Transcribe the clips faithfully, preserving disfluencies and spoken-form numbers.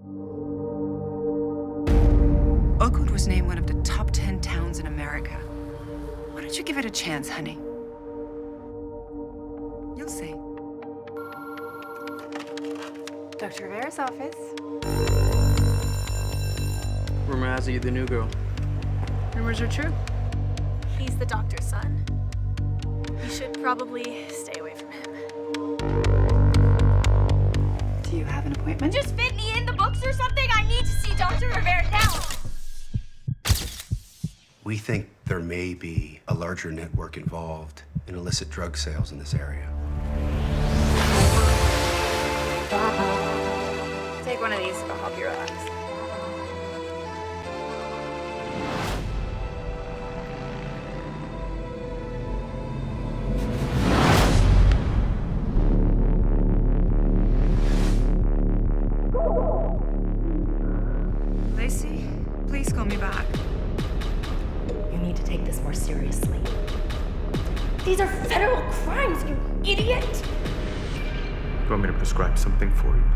Oakwood was named one of the top ten towns in America. Why don't you give it a chance, honey? You'll see. Doctor Rivera's office. Rumor has it you're the new girl. Rumors are true. He's the doctor's son. You should probably stay away from him. Do you have an appointment? Just fit me in the books or something. I need to see Doctor Rivera now. We think there may be a larger network involved in illicit drug sales in this area. Take one of these, it'll help you relax. Lacey, please call me back. You need to take this more seriously. These are federal crimes, you idiot! You want me to prescribe something for you?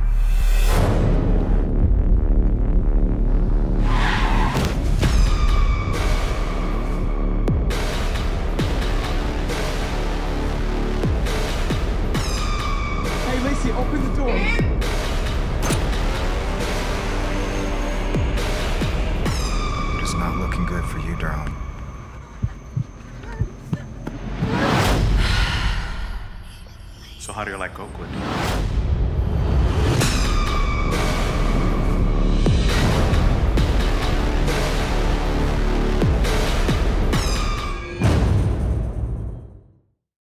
Hey, Lacey, open the door. It's not looking good for you, darling. So how do you like Oakwood?